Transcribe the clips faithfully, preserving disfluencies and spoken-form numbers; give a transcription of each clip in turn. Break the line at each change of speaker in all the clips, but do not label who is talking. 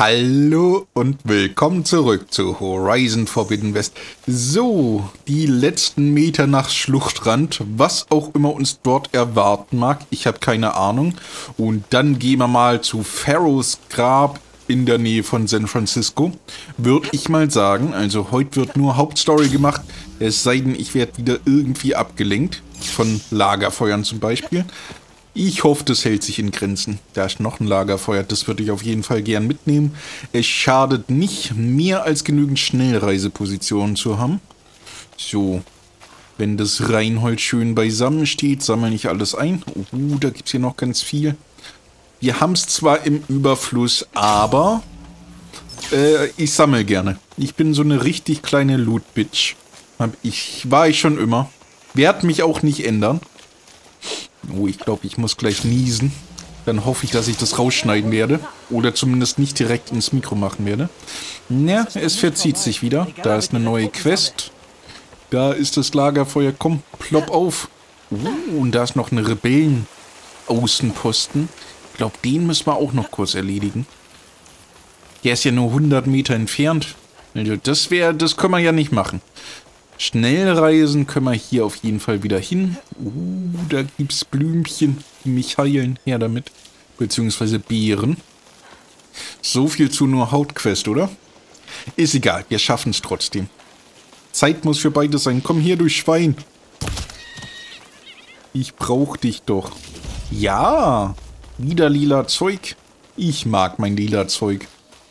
Hallo und willkommen zurück zu Horizon Forbidden West. So, die letzten Meter nach Schluchtrand, was auch immer uns dort erwarten mag, ich habe keine Ahnung. Und dann gehen wir mal zu Pharaohs Grab in der Nähe von San Francisco, würde ich mal sagen. Also heute wird nur Hauptstory gemacht, es sei denn, ich werde wieder irgendwie abgelenkt, von Lagerfeuern zum Beispiel. Ich hoffe, das hält sich in Grenzen. Da ist noch ein Lagerfeuer, das würde ich auf jeden Fall gern mitnehmen. Es schadet nicht, mehr als genügend Schnellreisepositionen zu haben. So, wenn das Reinholz schön beisammen steht, sammle ich alles ein. Oh, da gibt es hier noch ganz viel. Wir haben es zwar im Überfluss, aber äh, ich sammle gerne. Ich bin so eine richtig kleine Loot-Bitch. Ich, war ich schon immer. Werd mich auch nicht ändern. Oh, ich glaube, ich muss gleich niesen. Dann hoffe ich, dass ich das rausschneiden werde. Oder zumindest nicht direkt ins Mikro machen werde. Ja, es verzieht sich wieder. Da ist eine neue Quest. Da ist das Lagerfeuer. Komm, plopp auf. Oh, und da ist noch eine Rebellen-Außenposten. Ich glaube, den müssen wir auch noch kurz erledigen. Der ist ja nur hundert Meter entfernt. Also das wäre, das können wir ja nicht machen. Schnellreisen können wir hier auf jeden Fall wieder hin. Uh, da gibt es Blümchen, die mich heilen. Her damit. Beziehungsweise Beeren. So viel zu nur Hautquest, oder? Ist egal, wir schaffen es trotzdem. Zeit muss für beide sein. Komm her, du Schwein. Ich brauch dich doch. Ja, wieder lila Zeug. Ich mag mein lila Zeug.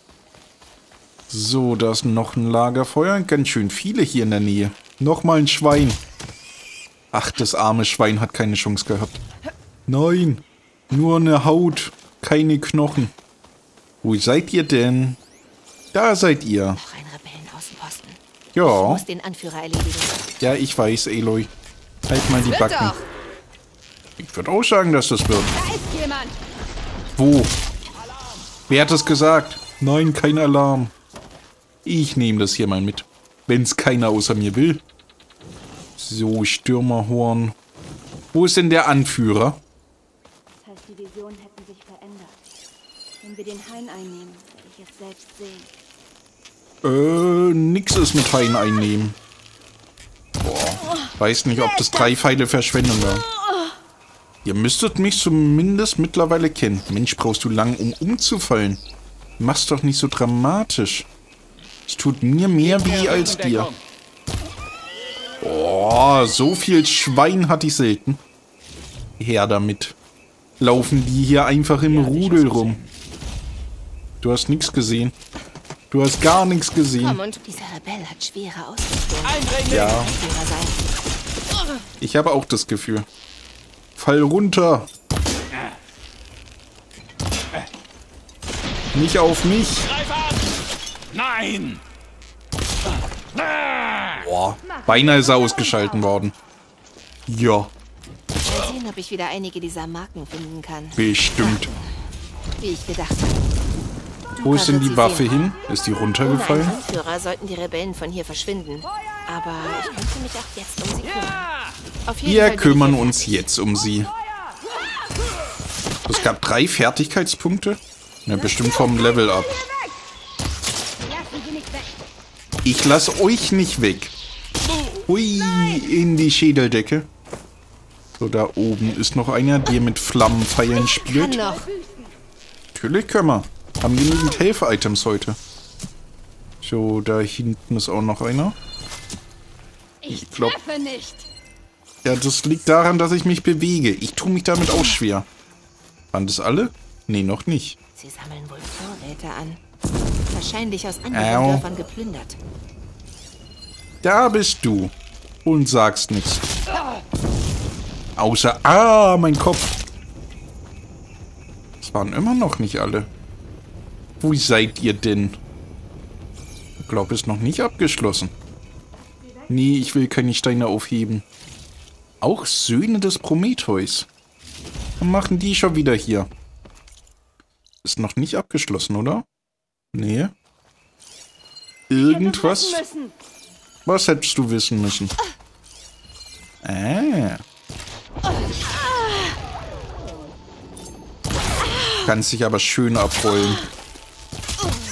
So, da ist noch ein Lagerfeuer. Ganz schön viele hier in der Nähe. Nochmal ein Schwein. Ach, das arme Schwein hat keine Chance gehabt. Nein, nur eine Haut, keine Knochen. Wo seid ihr denn? Da seid ihr.
Noch ein Rebellenaußenposten.
Ja.
Ich muss den Anführer erledigen.
Ja, ich weiß, Aloy. Halt mal die
Wird
Backen.
doch.
Ich würde auch sagen, dass das wird.
Da ist jemand.
Wo? Wer hat es gesagt? Nein, kein Alarm. Ich nehme das hier mal mit. Wenn es keiner außer mir will. So, Stürmerhorn. Wo ist denn der Anführer?
Das heißt, die Visionen hätten sich verändert. Wenn wir den Hain einnehmen, werde ich es selbst sehen.
Äh, nix ist mit Hain einnehmen. Boah, weiß nicht, ob das drei Pfeile Verschwendung war. Ihr müsstet mich zumindest mittlerweile kennen. Mensch, brauchst du lang, um umzufallen. Mach's doch nicht so dramatisch. Es tut mir mehr weh als dir. Oh, so viel Schwein hatte ich selten. Her damit. Laufen die hier einfach im Rudel rum. Du hast nichts gesehen. Du hast gar nichts gesehen.
Komm, und dieser Rebell hat schwere Ausrüstung.
Ja. Ich habe auch das Gefühl. Fall runter. Nicht auf mich.
Nein!
Boah, beinahe ist er ausgeschalten worden. Ja,
Mal sehen, ob ich wieder einige dieser Marken finden kann.
bestimmt.
Wie ich gedacht habe.
Wo ist denn die Waffe hin? Ist die
Ohne
runtergefallen?
einen Anführer sollten die Rebellen von hier verschwinden. Aber ich könnte mich auch jetzt um sie kümmern. Auf jeden
Wir
Fall bin ich
kümmern
hier
uns jetzt um sie. Es gab drei Fertigkeitspunkte. Na, bestimmt vom Level up. Ich lasse euch nicht weg. Hui, in die Schädeldecke. So, da oben ist noch einer, der mit Flammenpfeilen
Kann
spielt.
noch.
Natürlich können wir. Haben genügend Helfer-Items heute. So, da hinten ist auch noch einer.
Ich
glaub-
treffe nicht.
Ja, das liegt daran, dass ich mich bewege. Ich tue mich damit auch schwer. Waren das alle? Nee, noch nicht.
Sie sammeln wohl Vorräte an. Wahrscheinlich aus anderen
Au.
Dörfern geplündert.
Da bist du. Und sagst nichts. Außer... Ah, mein Kopf. Das waren immer noch nicht alle. Wo seid ihr denn? Ich glaube, ist noch nicht abgeschlossen. Nee, ich will keine Steine aufheben. Auch Söhne des Prometheus. Was machen die schon wieder hier? Ist noch nicht abgeschlossen, oder? Nee. Irgendwas?
Müssen.
Was hättest du wissen müssen? Ah. Kannst dich aber schön abrollen.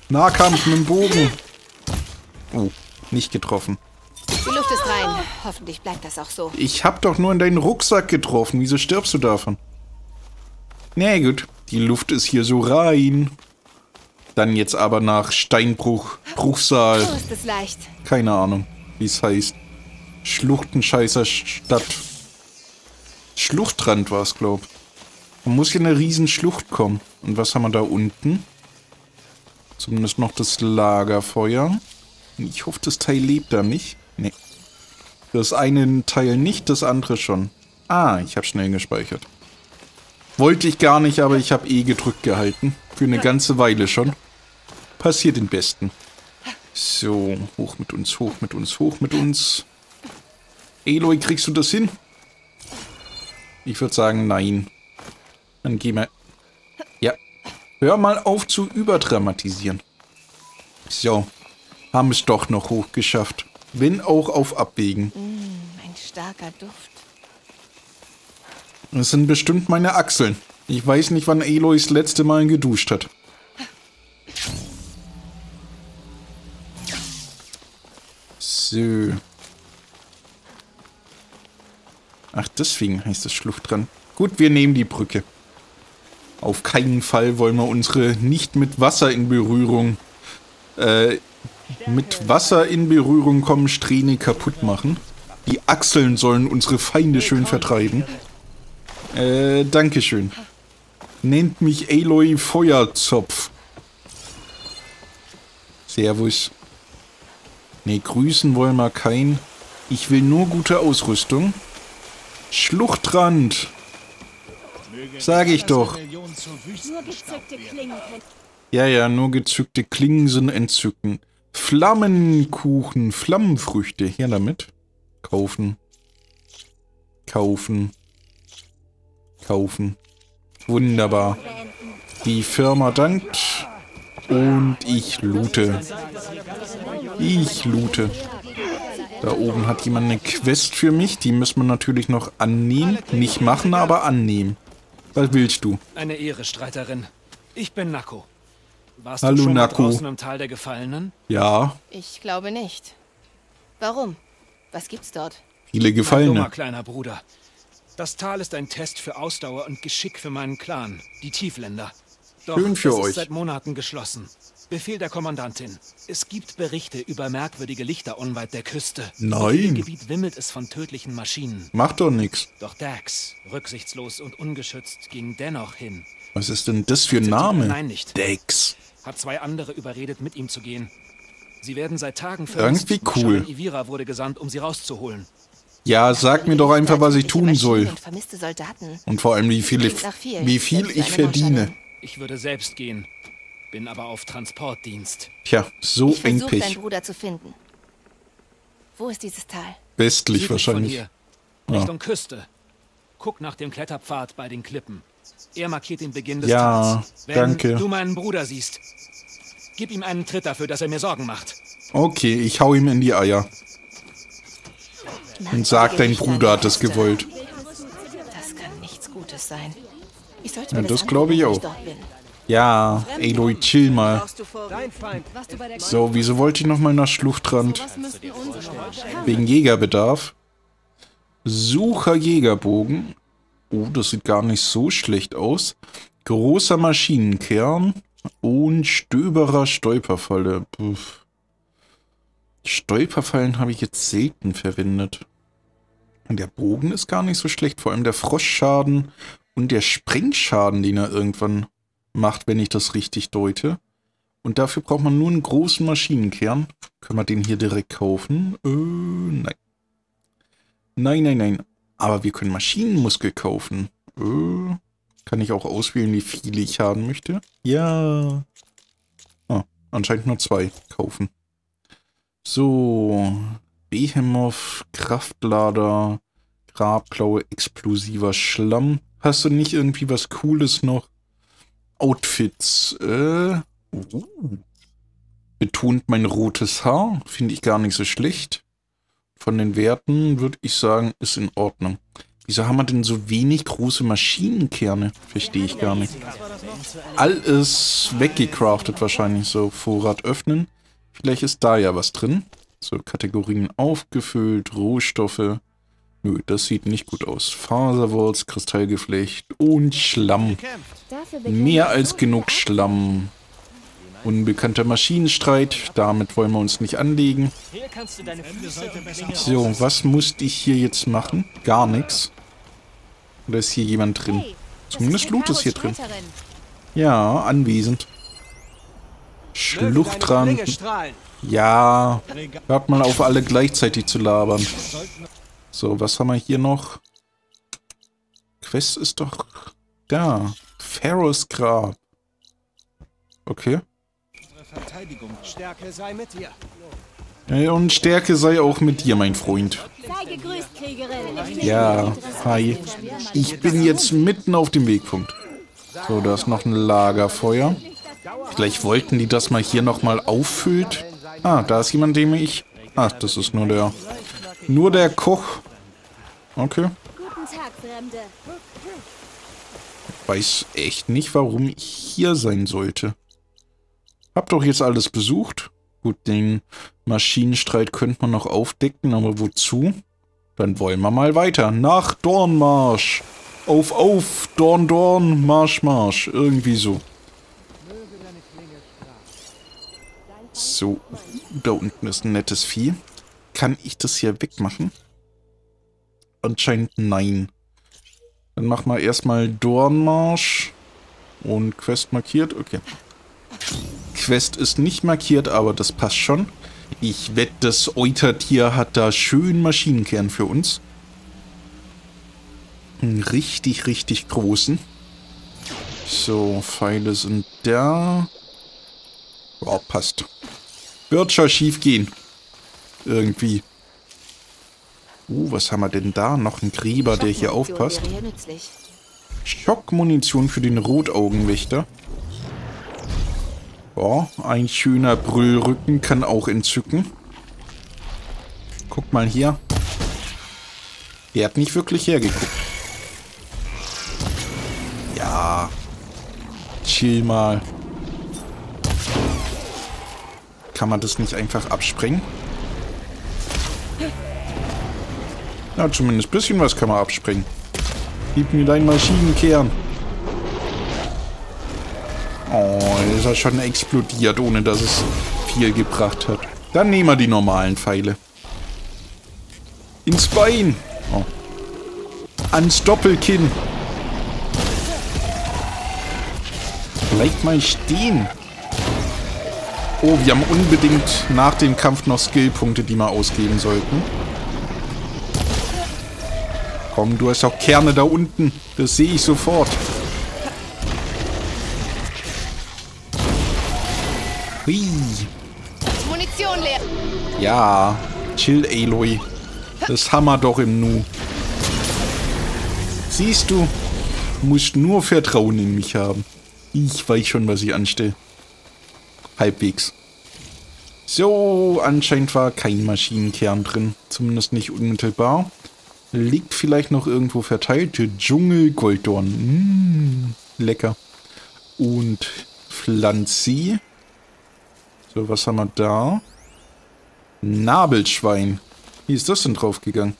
Nahkampf mit dem Bogen. Oh, nicht getroffen.
Die Luft ist rein. Hoffentlich bleibt das auch so.
Ich hab doch nur in deinen Rucksack getroffen. Wieso stirbst du davon? Na gut, die Luft ist hier so rein. Dann jetzt aber nach Steinbruch, Bruchsal.
So ist es leicht.
Keine Ahnung, wie es heißt. Schluchtenscheißer Stadt. Schluchtrand war es, glaub. Man muss hier eine riesen Schlucht kommen. Und was haben wir da unten? Zumindest noch das Lagerfeuer. Ich hoffe, das Teil lebt da nicht. Nee. Das eine Teil nicht, das andere schon. Ah, ich habe schnell gespeichert. Wollte ich gar nicht, aber ich habe eh gedrückt gehalten. Für eine ganze Weile schon. Passiert den Besten. So, hoch mit uns, hoch mit uns, hoch mit uns. Aloy, kriegst du das hin? Ich würde sagen, nein. Dann geh mal... Ja. Hör mal auf zu überdramatisieren. So. Haben es doch noch hochgeschafft. Wenn auch auf Abwägen.
Mm, ein starker Duft.
Das sind bestimmt meine Achseln. Ich weiß nicht, wann Aloy das letzte Mal geduscht hat. So. Ach, deswegen heißt das Schlucht dran. Gut, wir nehmen die Brücke. Auf keinen Fall wollen wir unsere nicht mit Wasser in Berührung äh, mit Wasser in Berührung kommen Strähne kaputt machen. Die Achseln sollen unsere Feinde schön vertreiben. Äh, Dankeschön. Nennt mich Aloy Feuerzopf. Servus. Ne, grüßen wollen wir kein. Ich will nur gute Ausrüstung. Schluchtrand. Sage ich doch.
Nur gezückte Klingen können.
Ja, ja, nur gezückte Klingen sind entzücken. Flammenkuchen, Flammenfrüchte. Her damit. Kaufen. Kaufen. Kaufen. Wunderbar. Die Firma dankt. Und ich loote. Ich loote. Da oben hat jemand eine Quest für mich. Die müssen wir natürlich noch annehmen. Nicht machen, aber annehmen. Was willst du?
Eine Ehre, Streiterin. Ich bin Nako. Warst
Hallo,
du schon mal
Nako.
draußen im Tal der Gefallenen?
Ja,
Ich glaube nicht. Warum? Was gibt's dort?
viele
Mein dummer
Gefallene.
kleiner Bruder. Das Tal ist ein Test für Ausdauer und Geschick für meinen Clan, die Tiefländer. Doch
Schön für
es
euch.
ist seit Monaten geschlossen. Befehl der Kommandantin. Es gibt Berichte über merkwürdige Lichter unweit der Küste.
Nein.
Im Gebiet wimmelt es von tödlichen Maschinen.
Macht doch nix.
Doch Dax, rücksichtslos und ungeschützt, ging dennoch hin.
Was ist denn das für ein
Akzeptiert
Name?
Nein, nicht.
Dex.
Hat zwei andere überredet, mit ihm zu gehen. Sie werden seit Tagen
Irgendwie cool.
Shaman Ivira wurde gesandt, um sie rauszuholen.
Ja, sag mir doch einfach, was ich tun
Maschinen
soll.
Und vermisste Soldaten.
Und vor allem, wie viel,
Klingt nach viel,
wie viel
selbst für
ich
eine
verdiene.
Marschallin.
Ich würde selbst gehen, bin aber auf Transportdienst.
Tja, so
Ich
ein
versuche, deinen
Pech.
Bruder zu finden. Wo ist dieses Tal?
Westlich
Südlich von
wahrscheinlich.
hier, Richtung Küste. Guck nach dem Kletterpfad bei den Klippen. Er markiert den Beginn des
Ja,
Tals. Wenn
danke.
du meinen Bruder siehst, gib ihm einen Tritt dafür, dass er mir Sorgen macht.
Okay, ich hau ihm in die Eier. Und sag, dein Bruder hat es gewollt.
Das kann nichts Gutes sein. Ich sollte mir
Ja,
das,
das glaube ich
angucken,
auch.
wenn ich dort bin.
Ja, Aloy, chill mal. So, wieso wollte ich nochmal nach Schluchtrand? Wegen Jägerbedarf. Sucher Jägerbogen. Oh, das sieht gar nicht so schlecht aus. Großer Maschinenkern. Und Stöberer Stolperfalle. Puff. Stolperfallen habe ich jetzt selten verwendet. Und der Bogen ist gar nicht so schlecht. Vor allem der Frostschaden und der Sprengschaden, den er irgendwann macht, wenn ich das richtig deute. Und dafür braucht man nur einen großen Maschinenkern. Können wir den hier direkt kaufen? Äh, nein. Nein, nein, nein. Aber wir können Maschinenmuskel kaufen. Äh, kann ich auch auswählen, wie viele ich haben möchte? Ja. Ah, anscheinend nur zwei kaufen. So. Behemoth, Kraftlader, Grabklaue, explosiver Schlamm. Hast du nicht irgendwie was Cooles noch? Outfits. Äh. Uh. Betont mein rotes Haar. Finde ich gar nicht so schlecht. Von den Werten würde ich sagen, ist in Ordnung. Wieso haben wir denn so wenig große Maschinenkerne? Verstehe ich gar nicht. Alles weggecraftet wahrscheinlich. So, Vorrat öffnen. Vielleicht ist da ja was drin. So, Kategorien aufgefüllt, Rohstoffe. Nö, das sieht nicht gut aus. Faserwurz, Kristallgeflecht und Schlamm. Mehr als genug Schlamm. Unbekannter Maschinenstreit. Damit wollen wir uns nicht anlegen. So, was musste ich hier jetzt machen? Gar nichts. Oder ist hier jemand drin? Zumindest Loot ist hier drin. Ja, anwesend. Schluchtrand. Ja, hört mal auf, alle gleichzeitig zu labern. So, was haben wir hier noch? Quest ist doch da. Pharaohs Grab. Okay. Ja, und Stärke sei auch mit dir, mein Freund. Ja, hi. Ich bin jetzt mitten auf dem Wegpunkt. So, da ist noch ein Lagerfeuer. Vielleicht wollten die das mal hier nochmal auffüllt. Ah, da ist jemand, dem ich... Ach, das ist nur der... Nur der Koch. Okay. Weiß echt nicht, warum ich hier sein sollte. Hab doch jetzt alles besucht. Gut, den Maschinenstreit könnte man noch aufdecken, aber wozu? Dann wollen wir mal weiter. Nach Dornmarsch. Auf, auf, Dorn, Dorn, Marsch, Marsch. Irgendwie so. So, da unten ist ein nettes Vieh. Kann ich das hier wegmachen? Anscheinend nein. Dann machen wir erstmal Dornmarsch. Und Quest markiert. Okay. Quest ist nicht markiert, aber das passt schon. Ich wette, das Eutertier hat da schön Maschinenkern für uns. Einen richtig, richtig großen. So, Pfeile sind da. Oh, passt. Wird schon schief gehen. Irgendwie. Uh, was haben wir denn da? Noch ein Gräber, der hier aufpasst. Schockmunition für den Rotaugenwächter. Oh, ein schöner Brüllrücken kann auch entzücken. Guck mal hier. Der hat nicht wirklich hergeguckt. Ja. Chill mal. Kann man das nicht einfach absprengen? Na, zumindest ein bisschen was kann man absprengen. Gib mir deinen Maschinenkern. Oh, ist er schon explodiert, ohne dass es viel gebracht hat. Dann nehmen wir die normalen Pfeile. Ins Bein. Oh. Ans Doppelkinn. Bleib mal stehen. Oh, wir haben unbedingt nach dem Kampf noch Skillpunkte, die wir ausgeben sollten. Komm, du hast auch Kerne da unten. Das sehe ich sofort. Hui.
Munition leer.
Ja, chill, Aloy. Das haben wir doch im Nu. Siehst du, du musst nur Vertrauen in mich haben. Ich weiß schon, was ich anstelle. Halbwegs. So, anscheinend war kein Maschinenkern drin. Zumindest nicht unmittelbar. Liegt vielleicht noch irgendwo verteilt. Dschungel-Golddorn. Mmh, lecker. Und Pflanzi. So, was haben wir da? Nabelschwein. Wie ist das denn draufgegangen?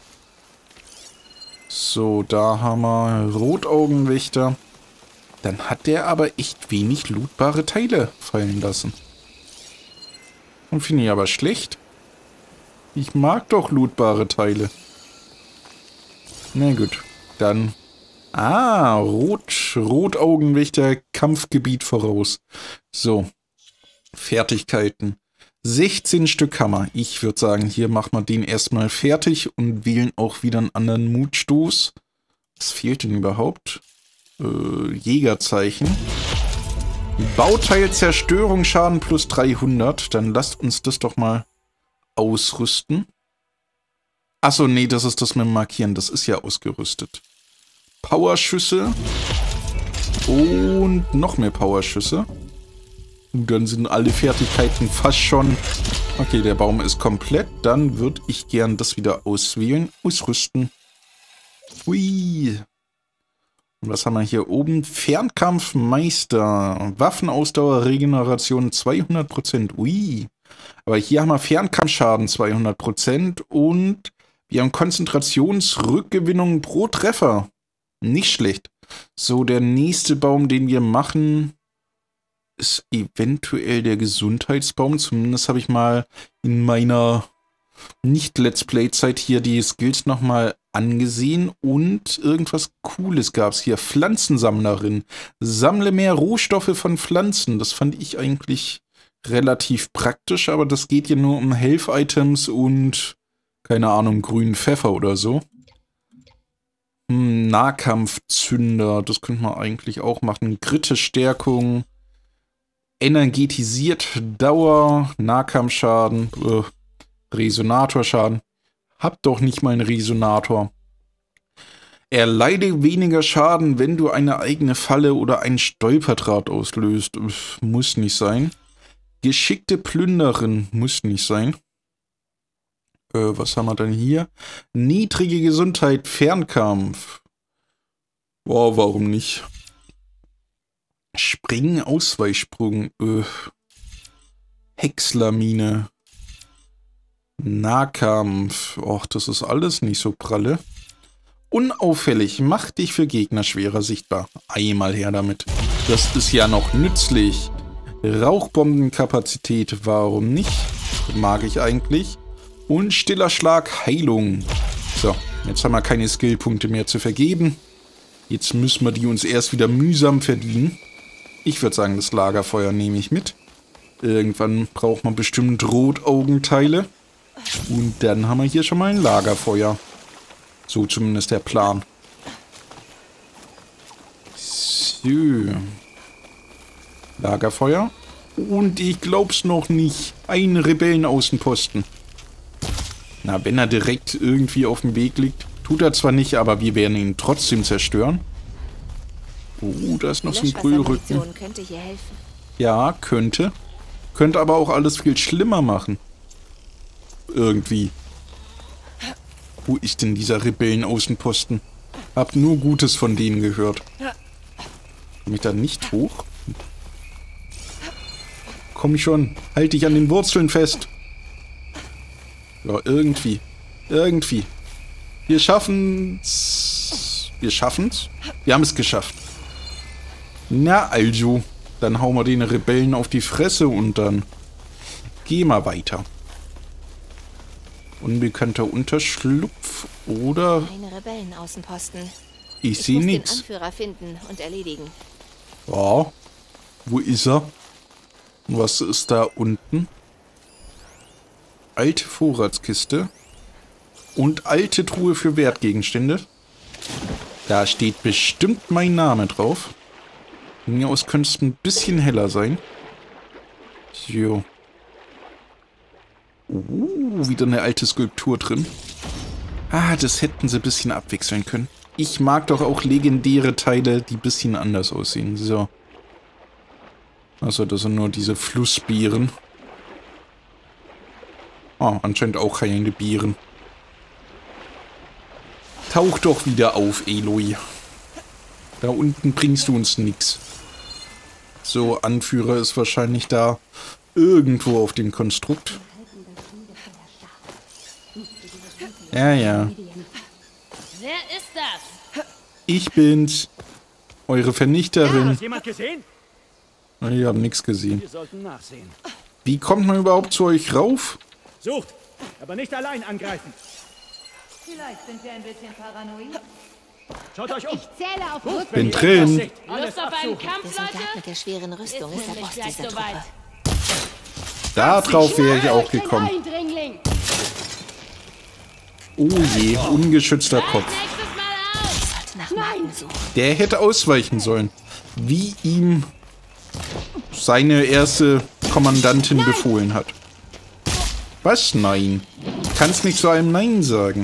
So, da haben wir Rotaugenwächter. Dann hat der aber echt wenig lootbare Teile fallen lassen. Und finde ich aber schlecht. Ich mag doch lootbare Teile. Na gut, dann... Ah, Rot, Rotaugenwächter, Kampfgebiet voraus. So, Fertigkeiten. sechzehn Stück Hammer. Ich würde sagen, hier machen wir den erstmal fertig und wählen auch wieder einen anderen Mutstoß. Was fehlt denn überhaupt? Äh, Jägerzeichen. Bauteil Zerstörung, Schaden plus dreihundert. Dann lasst uns das doch mal ausrüsten. Achso, nee, das ist das mit dem Markieren. Das ist ja ausgerüstet. Powerschüsse. Und noch mehr Powerschüsse. Und dann sind alle Fertigkeiten fast schon... Okay, der Baum ist komplett. Dann würde ich gern das wieder auswählen. Ausrüsten. Hui. Und was haben wir hier oben? Fernkampfmeister. Waffenausdauer, Regeneration zweihundert Prozent. Ui. Aber hier haben wir Fernkampfschaden zweihundert Prozent und wir haben Konzentrationsrückgewinnung pro Treffer. Nicht schlecht. So, der nächste Baum, den wir machen, ist eventuell der Gesundheitsbaum. Zumindest habe ich mal in meiner Nicht-Let's Play-Zeit hier die Skills nochmal angesehen. Und irgendwas Cooles gab es hier. Pflanzensammlerin. Sammle mehr Rohstoffe von Pflanzen. Das fand ich eigentlich relativ praktisch, aber das geht ja nur um Health-Items und, keine Ahnung, grünen Pfeffer oder so. Hm, Nahkampfzünder, das könnte man eigentlich auch machen. Gritte-Stärkung, energetisiert Dauer, Nahkampfschaden, äh, Resonatorschaden. Hab doch nicht mal einen Resonator. Erleide weniger Schaden, wenn du eine eigene Falle oder einen Stolperdraht auslöst. Muss nicht sein. Geschickte Plünderin, muss nicht sein. Äh, was haben wir denn hier? Niedrige Gesundheit, Fernkampf. Boah, warum nicht? Springen, Ausweichsprung. Äh. Häckslermine. Nahkampf. Och, das ist alles nicht so pralle. Unauffällig, macht dich für Gegner schwerer sichtbar. Einmal her damit. Das ist ja noch nützlich. Rauchbombenkapazität, warum nicht? Mag ich eigentlich. Und stiller Schlag, Heilung. So, jetzt haben wir keine Skillpunkte mehr zu vergeben. Jetzt müssen wir die uns erst wieder mühsam verdienen. Ich würde sagen, das Lagerfeuer nehme ich mit. Irgendwann braucht man bestimmt Rotaugenteile. Und dann haben wir hier schon mal ein Lagerfeuer. So zumindest der Plan. So. Lagerfeuer. Und ich glaub's noch nicht. Ein Rebellenaußenposten. Na, wenn er direkt irgendwie auf dem Weg liegt. Tut er zwar nicht, aber wir werden ihn trotzdem zerstören. Oh, da ist noch so ein Brüllrücken.
Könnte hier helfen.
Ja, könnte. Könnte aber auch alles viel schlimmer machen. Irgendwie. Wo ist denn dieser Rebellenaußenposten? Hab nur Gutes von denen gehört. Komm ich da nicht hoch? Komm schon. Halt dich an den Wurzeln fest. Ja, irgendwie. Irgendwie. Wir schaffen's. Wir schaffen's? Wir haben es geschafft. Na also. Dann hauen wir den Rebellen auf die Fresse und dann geh mal weiter. Unbekannter Unterschlupf oder...
Eine Rebellenaußenposten.
Ich, ich sehe nichts.
Ich muss den Anführer finden und erledigen.
Ja. Wo ist er? Was ist da unten? Alte Vorratskiste. Und alte Truhe für Wertgegenstände. Da steht bestimmt mein Name drauf. Von mir aus könnte es ein bisschen heller sein. So. Uh, wieder eine alte Skulptur drin. Ah, das hätten sie ein bisschen abwechseln können. Ich mag doch auch legendäre Teile, die ein bisschen anders aussehen. So. Also, das sind nur diese Flussbeeren. Oh, anscheinend auch keine Beeren. Tauch doch wieder auf, Eloy. Da unten bringst du uns nix. So, Anführer ist wahrscheinlich da irgendwo auf dem Konstrukt. Ja, ja.
Wer ist das?
Ich bin's. Eure Vernichterin.
Hat jemand gesehen?
Ich habe nichts gesehen.
Wir sollten nachsehen.
Wie kommt man überhaupt zu euch rauf?
Sucht, aber nicht allein angreifen.
Vielleicht sind wir ein bisschen paranoid.
Schaut euch um.
Ich zähle auf Rücken.
Bin drin.
Lust auf einen
Der
Kampf,
Soldat
Leute?
mit der schweren Rüstung ist,
Ist
der
nicht
Boss
gleich
dieser
so
Truppe.
weit.
Da drauf wäre ich auch gekommen.
Eindringling.
Oh je, ungeschützter Kopf.
Nächstes Mal auf.
Ich sollte nach Marken suchen.
Der hätte ausweichen sollen. Wie ihm seine erste Kommandantin befohlen hat. Was? Nein. Kannst nicht zu einem Nein sagen.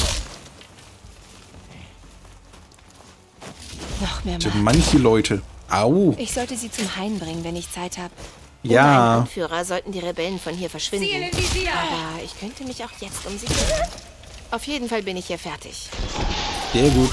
Noch mehr
So
Marken.
manche Leute. Au.
Ich sollte sie zum Hain bringen, wenn ich Zeit habe. Ohne einen
Ja.
Anführer sollten die Rebellen von hier verschwinden.
Ziel im Visier.
Aber ich könnte mich auch jetzt um sie kümmern. Auf jeden Fall bin ich hier fertig.
Sehr gut.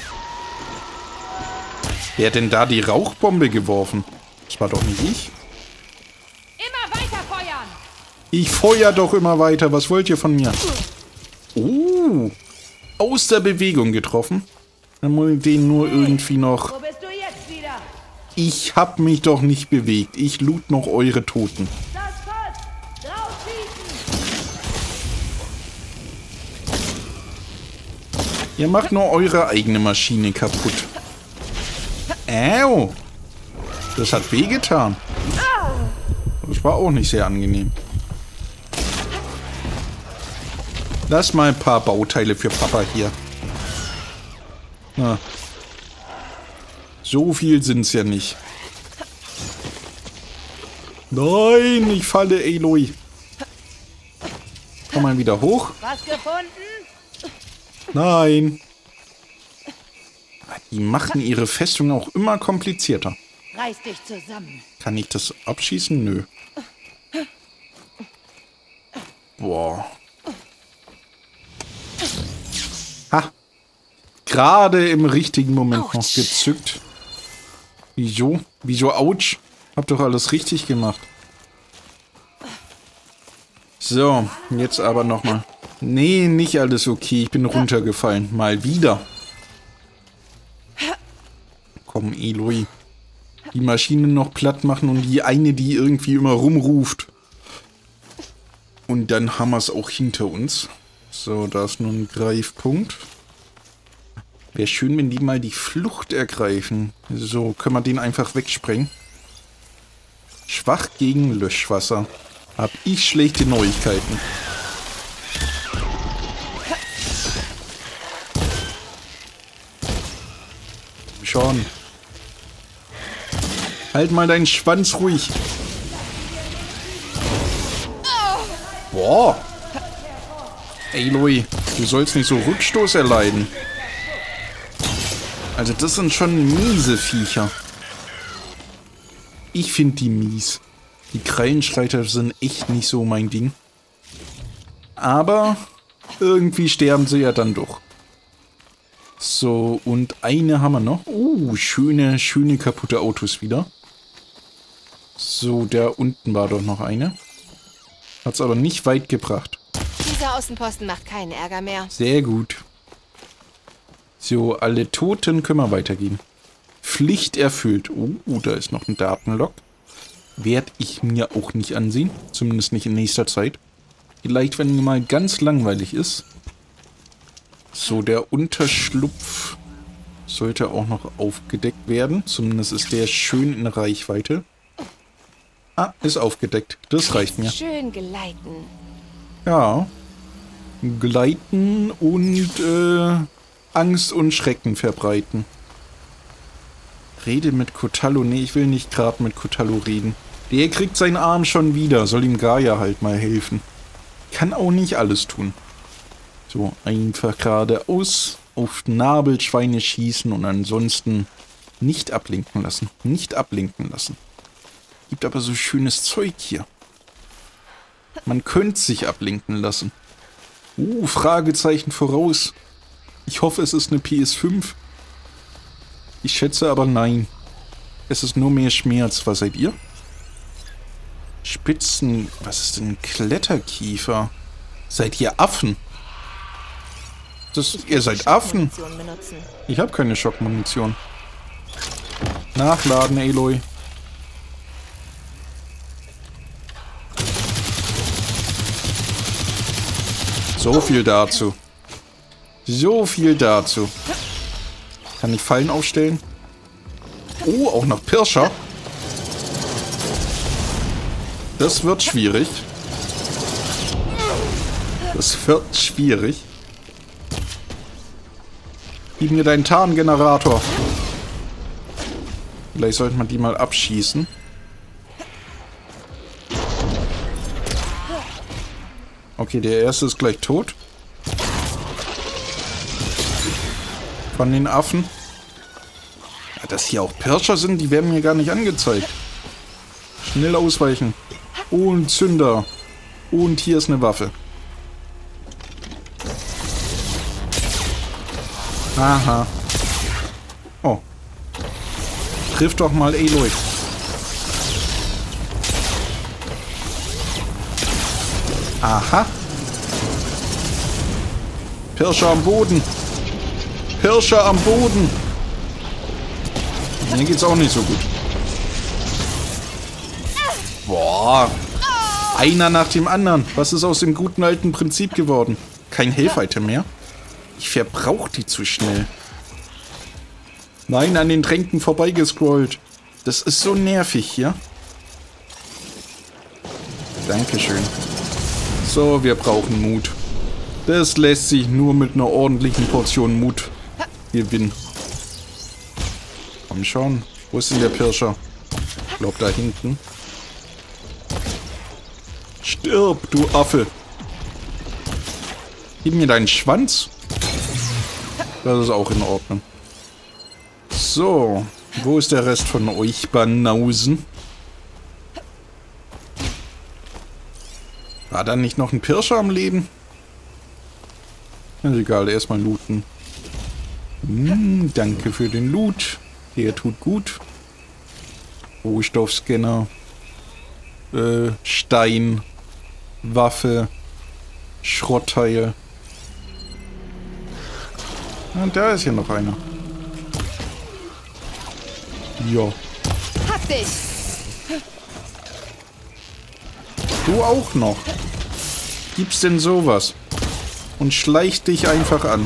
Wer hat denn da die Rauchbombe geworfen? Das war doch nicht ich.
Immer weiter feuern!
Ich feuer doch immer weiter. Was wollt ihr von mir? Oh. Aus der Bewegung getroffen. Dann muss ich den nur irgendwie noch...
Wo bist du jetzt wieder?
Ich hab mich doch nicht bewegt. Ich loot noch eure Toten.
Das Fass! Draufschießen!
Ihr macht nur eure eigene Maschine kaputt. Au. Das hat wehgetan. Das war auch nicht sehr angenehm. Lass mal ein paar Bauteile für Papa hier. Na. So viel sind's ja nicht. Nein, ich falle, Aloy. Komm mal wieder hoch.
Was gefunden?
Nein. Die machen ihre Festung auch immer komplizierter.
Reiß dich zusammen.
Kann ich das abschießen? Nö. Boah. Ha. Gerade im richtigen Moment
Autsch.
noch gezückt. Wieso? Wieso ouch? Hab doch alles richtig gemacht. So, jetzt aber nochmal. Nee, nicht alles okay. Ich bin runtergefallen. Mal wieder. Komm, Aloy. Die Maschine noch platt machen und die eine, die irgendwie immer rumruft. Und dann haben wir es auch hinter uns. So, da ist nun ein Greifpunkt. Wäre schön, wenn die mal die Flucht ergreifen. So, können wir den einfach wegsprengen. Schwach gegen Löschwasser. Hab ich schlechte Neuigkeiten. Schon. Halt mal deinen Schwanz ruhig. Boah. Aloy, du sollst nicht so Rückstoß erleiden. Also das sind schon miese Viecher. Ich finde die mies. Die Krallenschreiter sind echt nicht so mein Ding. Aber irgendwie sterben sie ja dann doch. So, und eine haben wir noch. Oh, schöne, schöne kaputte Autos wieder. So, da unten war doch noch eine. Hat's aber nicht weit gebracht.
Dieser Außenposten macht keinen Ärger mehr.
Sehr gut. So, alle Toten können wir weitergehen. Pflicht erfüllt. Oh, da ist noch ein Datenlog. Werd ich mir auch nicht ansehen. Zumindest nicht in nächster Zeit. Vielleicht, wenn mal ganz langweilig ist. So, der Unterschlupf sollte auch noch aufgedeckt werden. Zumindest ist der schön in Reichweite. Ah, ist aufgedeckt. Das reicht mir.
Schön geleiten.
Ja. Gleiten und äh, Angst und Schrecken verbreiten. Rede mit Kotallo. Nee, ich will nicht gerade mit Kotallo reden. Der kriegt seinen Arm schon wieder. Soll ihm Gaia halt mal helfen. Kann auch nicht alles tun. So, einfach geradeaus auf Nabelschweine schießen und ansonsten nicht ablenken lassen. Nicht ablenken lassen. Gibt aber so schönes Zeug hier. Man könnte sich ablenken lassen. Uh, Fragezeichen voraus. Ich hoffe, es ist eine P S fünf. Ich schätze aber nein. Es ist nur mehr Schmerz. Was seid ihr? Spitzen... Was ist denn ein Kletterkiefer? Seid ihr Affen? Das, ihr seid Affen. Ich habe keine Schockmunition. Nachladen, Aloy. So viel dazu. So viel dazu. Kann ich Fallen aufstellen? Oh, auch noch Pirscher. Das wird schwierig. Das wird schwierig. Gib mir deinen Tarngenerator. Vielleicht sollte man die mal abschießen. Okay, der erste ist gleich tot. Von den Affen. Ja, dass hier auch Pirscher sind, die werden mir gar nicht angezeigt. Schnell ausweichen. Und Zünder. Und hier ist eine Waffe. Aha. Oh. Triff doch mal Aloy. Aha. Pirscher am Boden. Pirscher am Boden. Mir geht's auch nicht so gut. Boah. Einer nach dem anderen. Was ist aus dem guten alten Prinzip geworden? Kein Health-Item mehr? Ich verbrauche die zu schnell. Nein, an den Tränken vorbeigescrollt. Das ist so nervig hier. Dankeschön. So, wir brauchen Mut. Das lässt sich nur mit einer ordentlichen Portion Mut gewinnen. Komm schon. Wo ist denn der Pirscher? Ich glaube da hinten. Stirb, du Affe. Gib mir deinen Schwanz. Das ist auch in Ordnung. So. Wo ist der Rest von euch, Banausen? War da nicht noch ein Pirscher am Leben? Ist egal, erstmal looten. Hm, danke für den Loot. Der tut gut. Rohstoffscanner. Äh, Stein. Waffe. Schrottteil. Und da ist hier noch einer. Ja.
Hab dich!
Du auch noch. Gibt's denn sowas? Und schleicht dich einfach an.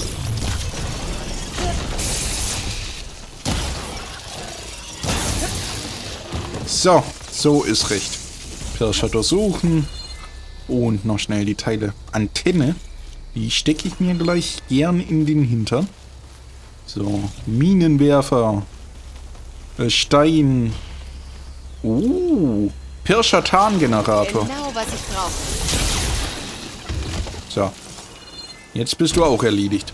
So, so ist recht. Pirscher durchsuchen. Und noch schnell die Teile. Antenne. Die stecke ich mir gleich gern in den Hintern. So, Minenwerfer. Äh, Stein. Oh, Pirscher Tarngenerator.
Genau, was ich brauche.
So. Jetzt bist du auch erledigt.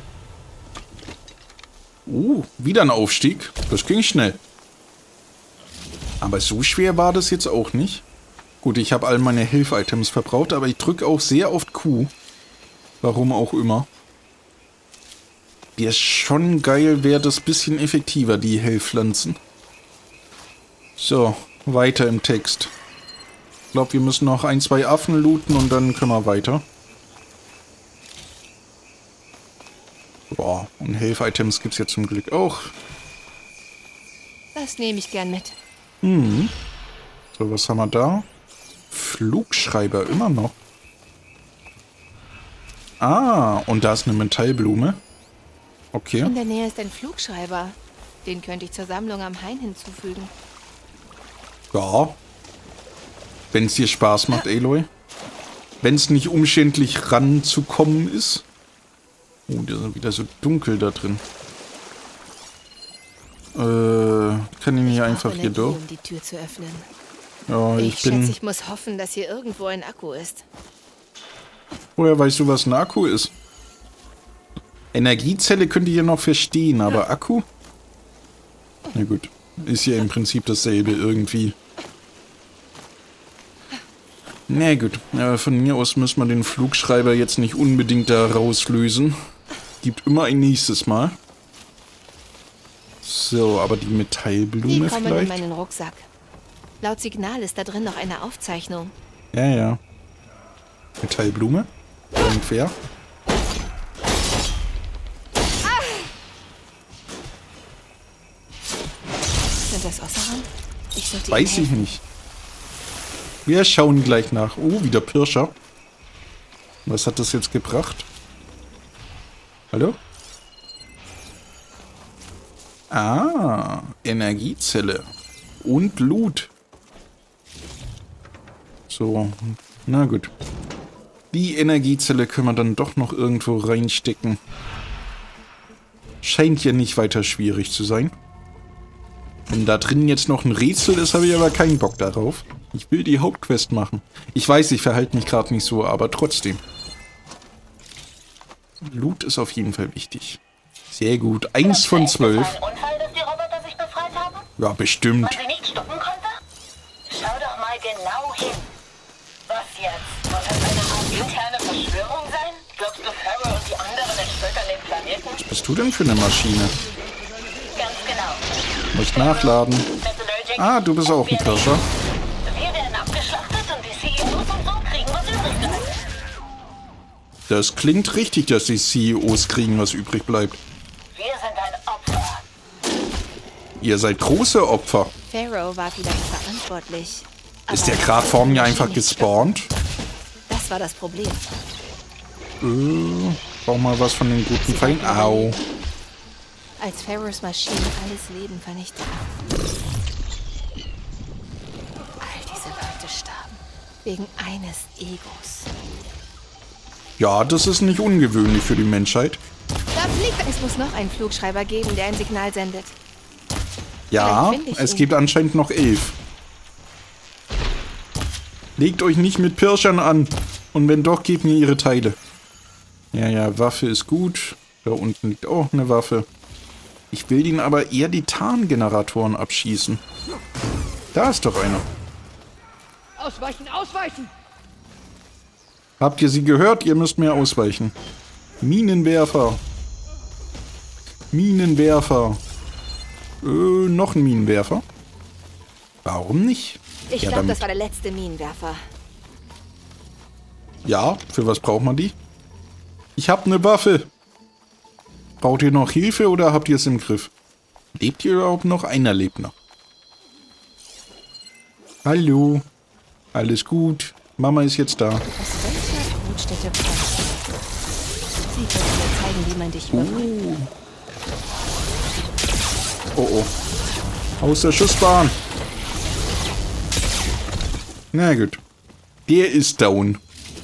Uh, wieder ein Aufstieg. Das ging schnell. Aber so schwer war das jetzt auch nicht. Gut, ich habe all meine Health-Items verbraucht, aber ich drücke auch sehr oft Q. Warum auch immer. Wäre schon geil, wäre das bisschen effektiver, die Heilpflanzen. So, weiter im Text. Ich glaube, wir müssen noch ein, zwei Affen looten und dann können wir weiter. Boah, und Health-Items gibt es ja zum Glück auch.
Das nehme ich gern mit.
Hm. So, was haben wir da? Flugschreiber immer noch. Ah, und da ist eine Metallblume. Okay.
In der Nähe ist ein Flugschreiber. Den könnte ich zur Sammlung am Hain hinzufügen.
Ja. Wenn es dir Spaß macht, Aloy. Wenn es nicht umständlich ranzukommen ist. Oh, die sind wieder so dunkel da drin. Äh, kann ich nicht
Ich
einfach
brauche
hier
Energie,
durch?
um die Tür zu öffnen.
Ja, ich,
Ich
bin...
schätze, ich muss hoffen, dass hier irgendwo ein Akku ist.
Woher weißt du, was ein Akku ist? Energiezelle könnte ich ja noch verstehen, aber Akku? Na gut. Ist ja im Prinzip dasselbe irgendwie. Na gut. Ja, von mir aus müssen wir den Flugschreiber jetzt nicht unbedingt da rauslösen. Gibt immer ein nächstes Mal. So, aber die Metallblume
Die kommen in
vielleicht?
meinen Rucksack. Laut Signal ist da drin noch eine Aufzeichnung.
Ja, ja. Metallblume? Ungefähr.
Sind das Osseran? Ich sollte
Weiß
ihnen
ich
helfen.
nicht. Wir schauen gleich nach. Oh, wieder Pirscher. Was hat das jetzt gebracht? Hallo? Ah, Energiezelle. Und Loot. So, na gut. Die Energiezelle können wir dann doch noch irgendwo reinstecken. Scheint ja nicht weiter schwierig zu sein. Wenn da drin jetzt noch ein Rätsel ist, habe ich aber keinen Bock darauf. Ich will die Hauptquest machen. Ich weiß, ich verhalte mich gerade nicht so, aber trotzdem. Loot ist auf jeden Fall wichtig. Sehr gut. Eins von zwölf.
Ein Unfall, dass die Roboter sich befreit haben?
Ja, bestimmt.
Weil sie nicht stoppen konnte? Schau doch mal genau hin. Was jetzt? Soll das eine Art interne Verschwörung sein? Glaubst du, Pharaoh und die anderen entschultern den Planeten?
Was bist du denn für eine Maschine?
Ganz genau.
Muss nachladen.
Methodologic.
Ah, du bist auch ein Pirscher.
Wir werden abgeschlachtet und die C E Os und so kriegen was übrig bleibt.
Das klingt richtig, dass die C E Os kriegen, was übrig bleibt.
Wir sind ein Opfer.
Ihr seid große Opfer.
Pharaoh war vielleicht verantwortlich.
Ist
aber
der gerade vor mir
die
einfach
Maschine
gespawnt?
Das war das Problem.
Äh, brauch mal was von den guten Feinden. Au.
Als Pharaohs Maschinen alles Leben vernichtet haben. All diese Leute starben. Wegen eines Egos.
Ja, das ist nicht ungewöhnlich für die Menschheit.
Da fliegt es. muss noch einen Flugschreiber geben, der ein Signal sendet.
Ja,
Vielleicht finde ich
es
ihn.
gibt anscheinend noch elf. Legt euch nicht mit Pirschern an. Und wenn doch, gebt mir ihre Teile. Ja, ja, Waffe ist gut. Da unten liegt auch eine Waffe. Ich will ihnen aber eher die Tarngeneratoren abschießen. Da ist doch einer.
Ausweichen, ausweichen!
Habt ihr sie gehört? Ihr müsst mehr ausweichen. Minenwerfer. Minenwerfer. Äh, noch ein Minenwerfer. Warum nicht?
Ich
Ja,
glaube,
damit-
das war der letzte Minenwerfer.
Ja, für was braucht man die? Ich hab eine Waffe. Braucht ihr noch Hilfe oder habt ihr es im Griff? Lebt ihr überhaupt noch? Einer lebt noch. Hallo. Alles gut. Mama ist jetzt da.
Aus welcher Brutstätte kommst du? Sie können mir zeigen, wie man dich überfällt.
Oh oh. Aus der Schussbahn. Na gut. Der ist down.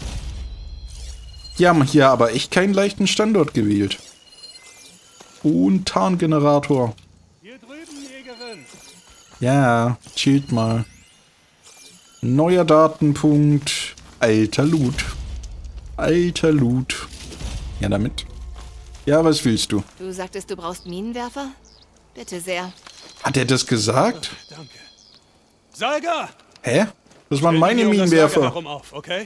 Die haben hier aber echt keinen leichten Standort gewählt. Und Tarngenerator.
Hier drüben, Jägerin.
Ja, chillt mal. Neuer Datenpunkt. Alter Loot. Alter Loot. Ja, damit. Ja, was willst du?
Du sagtest, du brauchst Minenwerfer? Bitte sehr.
Hat er das gesagt?
Danke. Salga!
Hä? Das waren meine
Stell dich hier um das
Minenwerfer.
Lager herum auf, okay?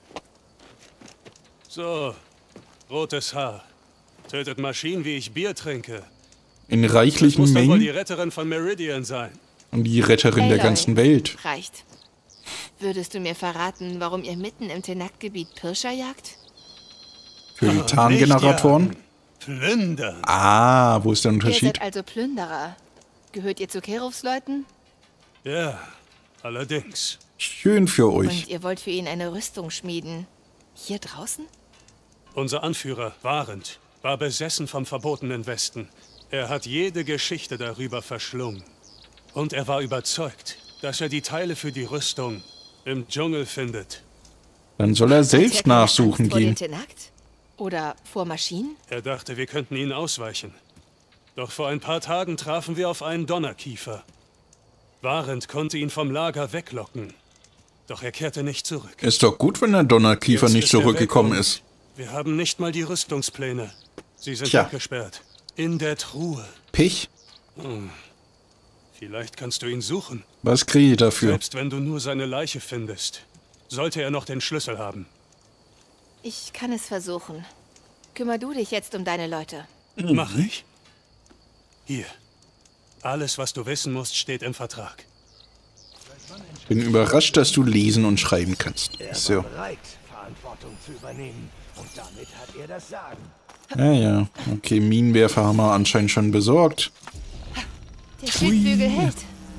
So, rotes Haar. Tötet Maschinen, wie ich Bier trinke.
In
Das
reichlichen
muss doch wohl die
Mengen.
Retterin von Meridian sein.
Und die Retterin der
Aloy,
ganzen Welt.
Reicht. Würdest du mir verraten, warum ihr mitten im Tenakt-Gebiet Pirscher jagt?
Für die
Nicht
Tarngeneratoren.
jagen, Plündern.
Ah, wo ist der
Ihr
Unterschied?
seid also Plünderer. Gehört ihr zu Kerofs Leuten?
Ja, allerdings.
Schön für euch.
Und ihr wollt für ihn eine Rüstung schmieden. Hier draußen?
Unser Anführer, Warend, war besessen vom verbotenen Westen. Er hat jede Geschichte darüber verschlungen. Und er war überzeugt, dass er die Teile für die Rüstung im Dschungel findet.
Dann soll er
Hat er
selbst
keine
nachsuchen
Angst vor
gehen.
den Tenakt? Oder vor Maschinen?
Er dachte, wir könnten ihnen ausweichen. Doch vor ein paar Tagen trafen wir auf einen Donnerkiefer. Warend konnte ihn vom Lager weglocken. Doch er kehrte nicht zurück.
Ist doch gut, wenn der Donnerkiefer
Jetzt
nicht
ist er
zurückgekommen
weg und
ist.
Wir haben nicht mal die Rüstungspläne. Sie sind
Tja.
weggesperrt. In der Truhe.
Pech.
Vielleicht kannst du ihn suchen.
Was kriege ich dafür?
Selbst wenn du nur seine Leiche findest, sollte er noch den Schlüssel haben.
Ich kann es versuchen. Kümmer du dich jetzt um deine Leute.
Mach ich. Hier. Alles, was du wissen musst, steht im Vertrag.
Bin überrascht, dass du lesen und schreiben kannst. So.
bereit, Verantwortung zu übernehmen. Und damit hat er das Sagen.
Ja, ja. Okay, Minenwerfer haben wir anscheinend schon besorgt.
Der Schildbügel hält.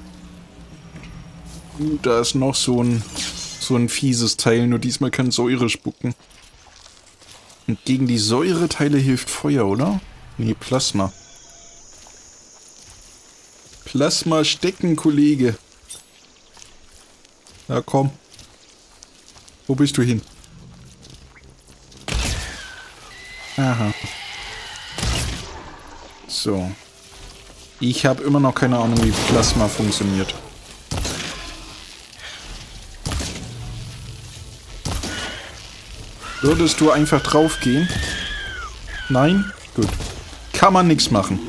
Gut, da ist noch so ein, so ein fieses Teil, nur diesmal kann Säure spucken. Und gegen die Säureteile hilft Feuer, oder? Nee, Plasma. Plasma stecken, Kollege. Na komm. Wo bist du hin? Aha. So. Ich habe immer noch keine Ahnung, wie Plasma funktioniert. Würdest du einfach draufgehen? Nein? Gut. Kann man nichts machen.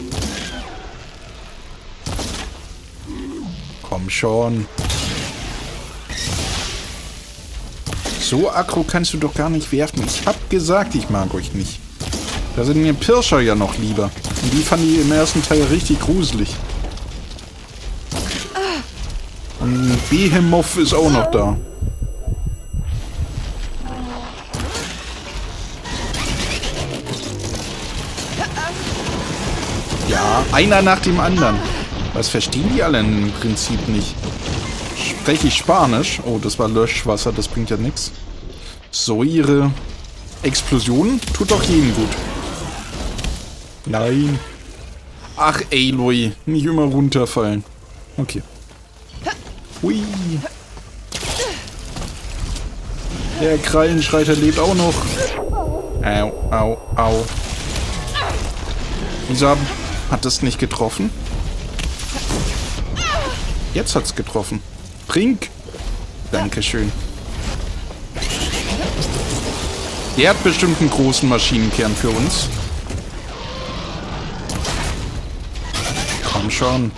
Komm schon. So aggro kannst du doch gar nicht werfen. Ich hab gesagt, ich mag euch nicht. Da sind mir Pirscher ja noch lieber. Und die fand ich im ersten Teil richtig gruselig. Und Behemoth ist auch noch da. Ja, einer nach dem anderen. Was verstehen die alle im Prinzip nicht? Spreche ich Spanisch? Oh, das war Löschwasser, das bringt ja nichts. Säure. Explosion tut doch jedem gut. Nein. Ach, Aloy. Nicht immer runterfallen. Okay. Hui. Der Krallenschreiter lebt auch noch. Au, au, au. Wieso hat das nicht getroffen? Jetzt hat's getroffen. Brink. Dankeschön. Der hat bestimmt einen großen Maschinenkern für uns. Komm schon.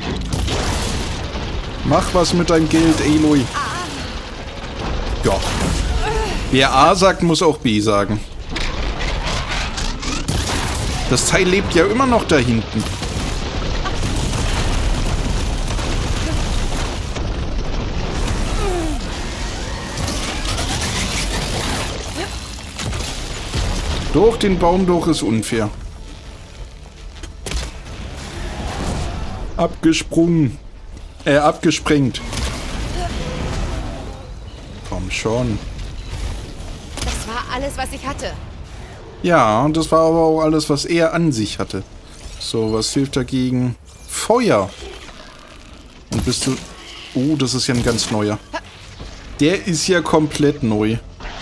Mach was mit deinem Geld, Aloy. Ja. Wer A sagt, muss auch B sagen. Das Teil lebt ja immer noch da hinten. Durch den Baum durch ist unfair. Abgesprungen. Äh, abgesprengt. Komm schon.
Das war alles, was ich hatte.
Ja, und das war aber auch alles, was er an sich hatte. So, was hilft dagegen? Feuer. Und bist du... Oh, das ist ja ein ganz neuer. Der ist ja komplett neu.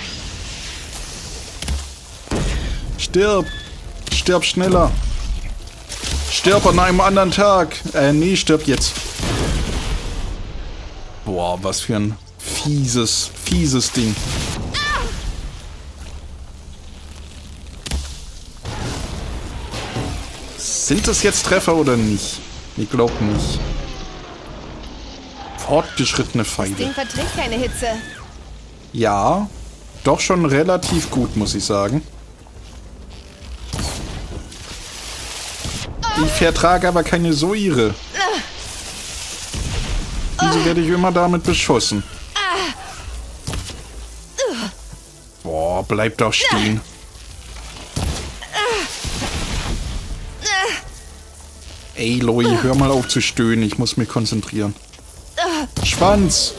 Stirb. Stirb schneller. Stirb an einem anderen Tag. Äh, nee, stirb jetzt. Boah, was für ein fieses, fieses Ding. Sind das jetzt Treffer oder nicht? Ich glaube nicht. Fortgeschrittene Pfeile.
Das Ding verträgt keine Hitze.
Ja, doch schon relativ gut, muss ich sagen. Ich vertrage aber keine Säure. Wieso werde ich immer damit beschossen? Boah, bleib doch stehen. Aloy, hör mal auf zu stöhnen. Ich muss mich konzentrieren. Schwanz!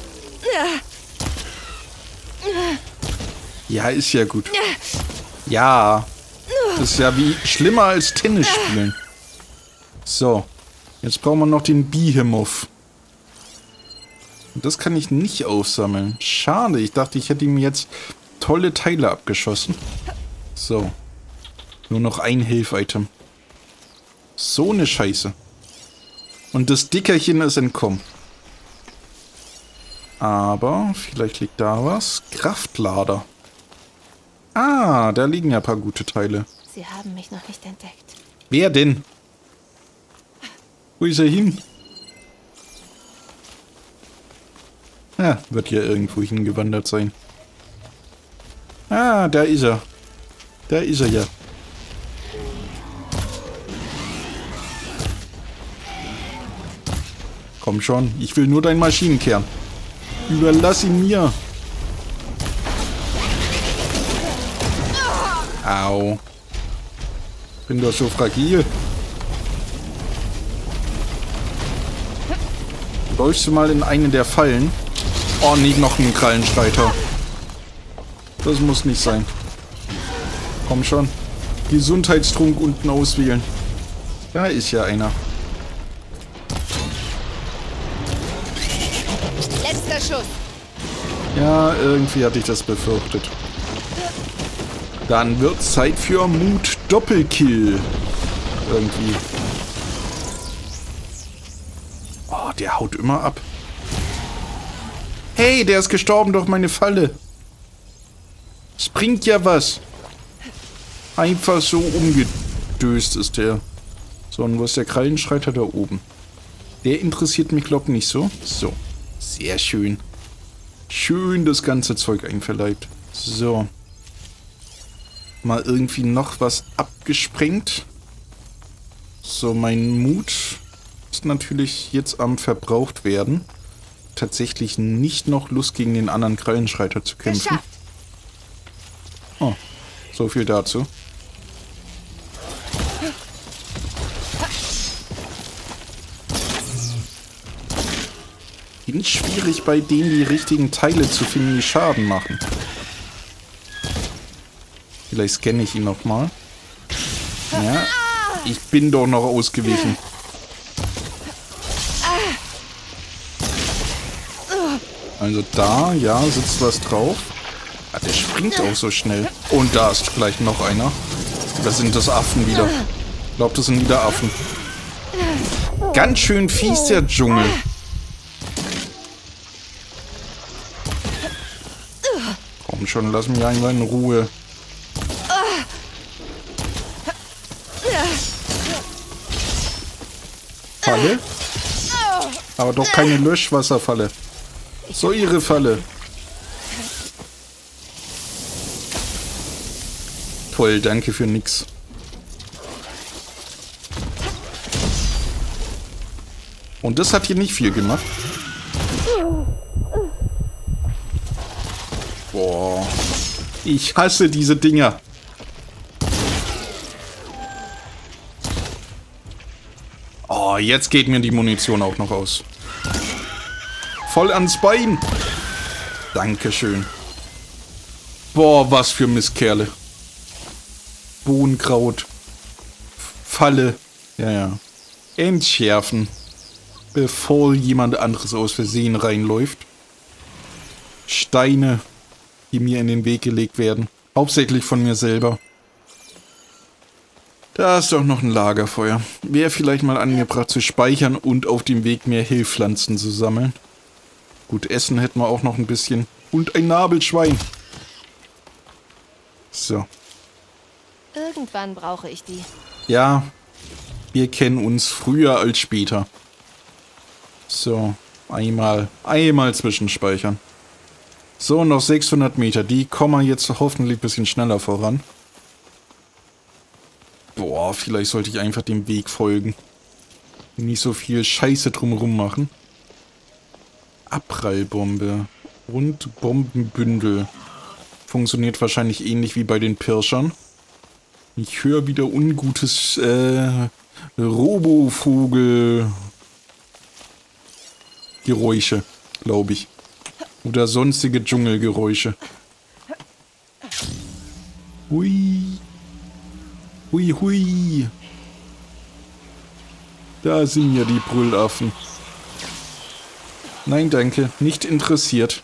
Ja, ist ja gut. Ja. Ist ja wie schlimmer als Tennis spielen. So. Jetzt brauchen wir noch den Behemoth. Das kann ich nicht aufsammeln. Schade, ich dachte, ich hätte ihm jetzt tolle Teile abgeschossen. So. Nur noch ein Hilfe-Item. So eine Scheiße. Und das Dickerchen ist entkommen. Aber vielleicht liegt da was. Kraftlader. Ah, da liegen ja ein paar gute Teile.
Sie haben mich noch nicht entdeckt.
Wer denn? Wo ist er hin? Ja, wird ja irgendwo hingewandert sein. Ah, da ist er. Da ist er ja. Komm schon, ich will nur deinen Maschinenkern. Überlass ihn mir. Au. Bin doch so fragil. Läufst du mal in eine der Fallen? Oh, nicht noch ein Krallenschreiter. Das muss nicht sein. Komm schon. Gesundheitstrunk unten auswählen. Da ist ja einer.
Letzter Schuss.
Ja, irgendwie hatte ich das befürchtet. Dann wird's Zeit für Mut Doppelkill. Irgendwie. Oh, der haut immer ab. Hey, der ist gestorben durch meine Falle. Es bringt ja was. Einfach so umgedöst ist der. So, und wo ist der Krallenschreiter da oben? Der interessiert mich, glaub ich, nicht so. So, sehr schön. Schön das ganze Zeug einverleibt. So. Mal irgendwie noch was abgesprengt. So, mein Mut ist natürlich jetzt am verbraucht werden. Tatsächlich nicht noch Lust gegen den anderen Krallenschreiter zu kämpfen. Oh, so viel dazu. Bin schwierig bei denen die richtigen Teile zu finden, die Schaden machen. Vielleicht scanne ich ihn nochmal. Ja, ich bin doch noch ausgewichen. Also da, ja, sitzt was drauf. Ah, der springt auch so schnell. Und da ist gleich noch einer. Das sind das Affen wieder. Ich glaube, das sind wieder Affen. Ganz schön fies, der Dschungel. Komm schon, lass mich einfach in Ruhe. Falle? Aber doch keine Löschwasserfalle. So, ihre Falle. Toll, danke für nix. Und das hat hier nicht viel gemacht. Boah. Ich hasse diese Dinger. Oh, jetzt geht mir die Munition auch noch aus. Voll ans Bein. Dankeschön. Boah, was für Mistkerle. Bohnenkraut. Falle. Ja, ja. Entschärfen. Bevor jemand anderes aus Versehen reinläuft. Steine, die mir in den Weg gelegt werden. Hauptsächlich von mir selber. Da ist doch noch ein Lagerfeuer. Wäre vielleicht mal angebracht zu speichern und auf dem Weg mehr Heilpflanzen zu sammeln. Gut, Essen hätten wir auch noch ein bisschen. Und ein Nabelschwein. So.
Irgendwann brauche ich die.
Ja, wir kennen uns früher als später. So, einmal, einmal zwischenspeichern. So, noch sechshundert Meter. Die kommen wir jetzt hoffentlich ein bisschen schneller voran. Boah, vielleicht sollte ich einfach dem Weg folgen. Nicht so viel Scheiße drumherum machen. Abprallbombe. Und Bombenbündel. Funktioniert wahrscheinlich ähnlich wie bei den Pirschern. Ich höre wieder ungutes äh, Robovogel Geräusche, glaube ich. Oder sonstige Dschungelgeräusche. Hui. Hui, hui. Da sind ja die Brüllaffen. Nein, danke. Nicht interessiert.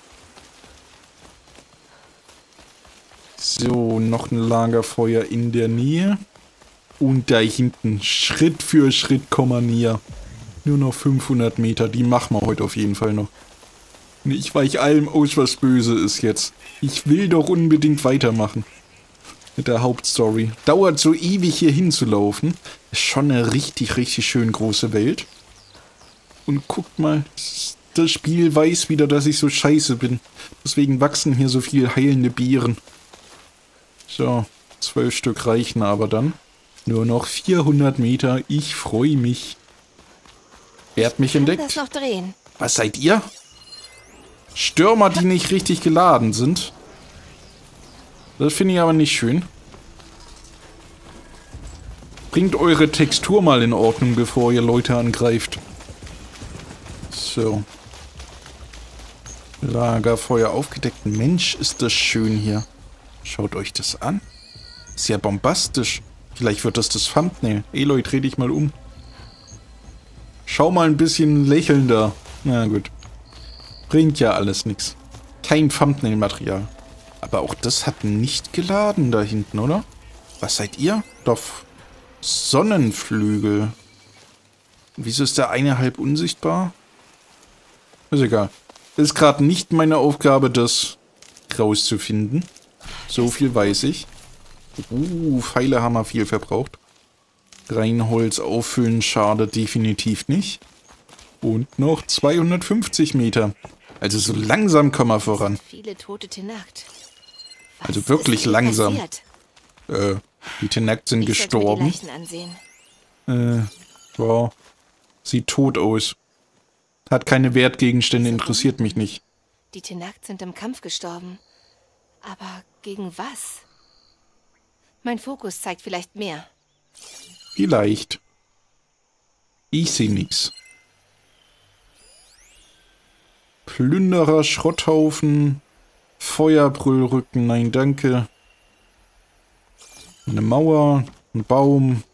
So, noch ein Lagerfeuer in der Nähe. Und da hinten, Schritt für Schritt kommen wir näher. Nur noch fünfhundert Meter, die machen wir heute auf jeden Fall noch. Ich weiche allem aus, was böse ist jetzt. Ich will doch unbedingt weitermachen. Mit der Hauptstory. Dauert so ewig hier hinzulaufen. Ist schon eine richtig, richtig schön große Welt. Und guckt mal, das Spiel weiß wieder, dass ich so scheiße bin. Deswegen wachsen hier so viel heilende Beeren. So, zwölf Stück reichen aber dann. Nur noch vierhundert Meter. Ich freue mich. Wer hat mich entdeckt?
Das noch drehen.
Was seid ihr? Stürmer, die nicht richtig geladen sind. Das finde ich aber nicht schön. Bringt eure Textur mal in Ordnung, bevor ihr Leute angreift. So. Lagerfeuer aufgedeckt. Mensch, ist das schön hier. Schaut euch das an. Ist ja bombastisch. Vielleicht wird das das Thumbnail. Eloy, dreh dich mal um. Schau mal ein bisschen lächelnder. Na gut. Bringt ja alles nichts. Kein Thumbnail-Material. Aber auch das hat nicht geladen da hinten, oder? Was seid ihr? Doch Sonnenflügel. Wieso ist der eine halb unsichtbar? Ist egal. Ist gerade nicht meine Aufgabe, das rauszufinden. So viel weiß ich. Uh, Pfeile haben wir viel verbraucht. Reinholz auffüllen schadet definitiv nicht. Und noch zweihundertfünfzig Meter. Also so langsam kommen wir voran.
Viele tote Tenakt.
Also wirklich langsam. Äh, die Tenakt sind
ich
gestorben.
Ich sollte mir die Leichen ansehen.
Äh, wow. Sieht tot aus. Hat keine Wertgegenstände, interessiert mich nicht.
Die Tenakt sind im Kampf gestorben. Aber gegen was? Mein Fokus zeigt vielleicht mehr.
Vielleicht. Ich sehe nichts. Plünderer, Schrotthaufen, Feuerbrüllrücken, nein danke. Eine Mauer, ein Baum.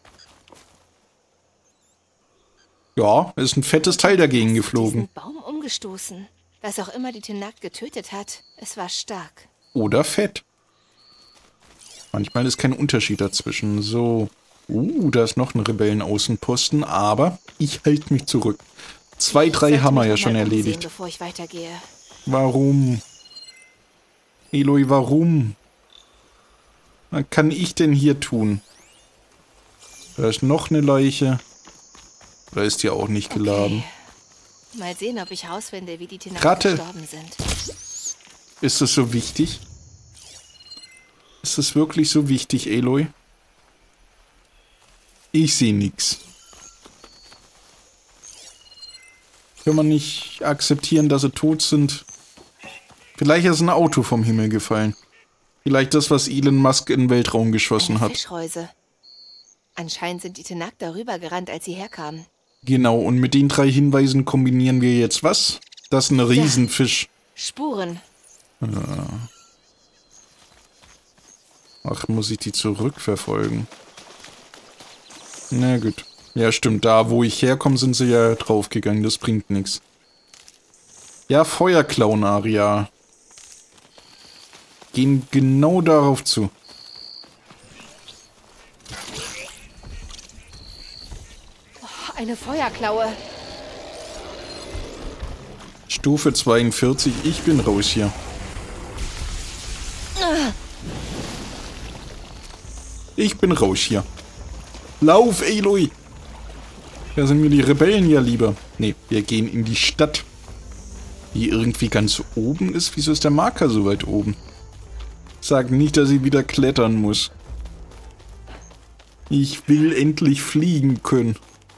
Ja, ist ein fettes Teil dagegen geflogen.
Diesen Baum umgestoßen. Was auch immer die Tenakt getötet hat, es war stark.
Oder fett. Manchmal ist kein Unterschied dazwischen. So. Uh, da ist noch ein Rebellenaußenposten, aber ich halte mich zurück. Zwei, drei haben wir ja schon erledigt.
Bevor ich weitergehe.
Warum? Eloy, warum? Was kann ich denn hier tun? Da ist noch eine Leiche. Da ist die auch nicht geladen.
Okay. Mal sehen, ob ich herausfinde, wie die Tenakt
Ratte.
gestorben sind.
Ist das so wichtig? Ist das wirklich so wichtig, Eloy? Ich sehe nichts. Kann man nicht akzeptieren, dass sie tot sind? Vielleicht ist ein Auto vom Himmel gefallen. Vielleicht das, was Elon Musk in den Weltraum geschossen
Eine
hat.
Fischreuse. Anscheinend sind die Tenakt darüber gerannt, als sie herkamen.
Genau, und mit den drei Hinweisen kombinieren wir jetzt was? Das ist ein Riesenfisch.
Spuren.
Ja. Ach, muss ich die zurückverfolgen? Na gut. Ja, stimmt. Da, wo ich herkomme, sind sie ja draufgegangen. Das bringt nichts. Ja, Feuerklauen-Aria. Gehen genau darauf zu.
Eine Feuerklaue.
Stufe zweiundvierzig. Ich bin raus hier. Ich bin raus hier. Lauf, Eloy! Da sind mir die Rebellen ja lieber. Nee, wir gehen in die Stadt. Die irgendwie ganz oben ist. Wieso ist der Marker so weit oben? Sag nicht, dass ich wieder klettern muss. Ich will endlich fliegen können.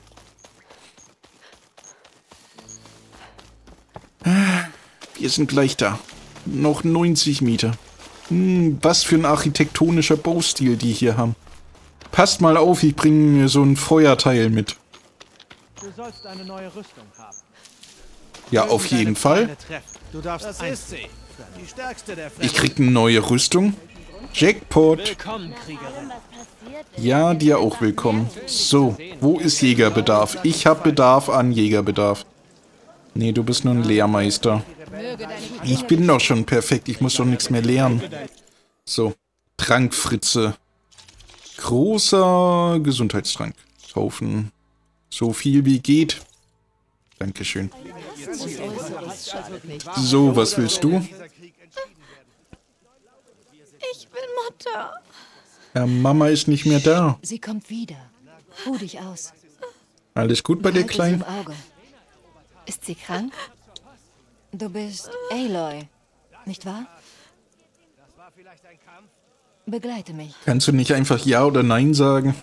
Wir sind gleich da. Noch neunzig Meter. Hm, was für ein architektonischer Baustil die hier haben. Passt mal auf, ich bringe mir so ein Feuerteil mit.
Du sollst eine neue Rüstung haben.
Ja, auf jeden Fall.
Du darfst das ist sie. Die stärkste der
Ich krieg eine neue Rüstung. Jackpot.
Willkommen, Kriegerin.
Ja, dir auch willkommen. So, wo ist Jägerbedarf? Ich habe Bedarf an Jägerbedarf. Nee, du bist nur ein Lehrmeister. Ich bin doch schon perfekt, ich muss doch nichts mehr lernen. So, Trankfritze. Großer Gesundheitstrank. Kaufen. So viel wie geht. Dankeschön. So, was willst du?
Ich will Mutter.
Ja, Mama ist nicht mehr da.
Sie kommt wieder. Ruh dich aus.
Alles gut bei dir,
Behalte sie
Klein?
im Auge.
Ist sie krank?
Du bist Aloy, nicht wahr? Begleite mich.
Kannst du nicht einfach Ja oder Nein sagen?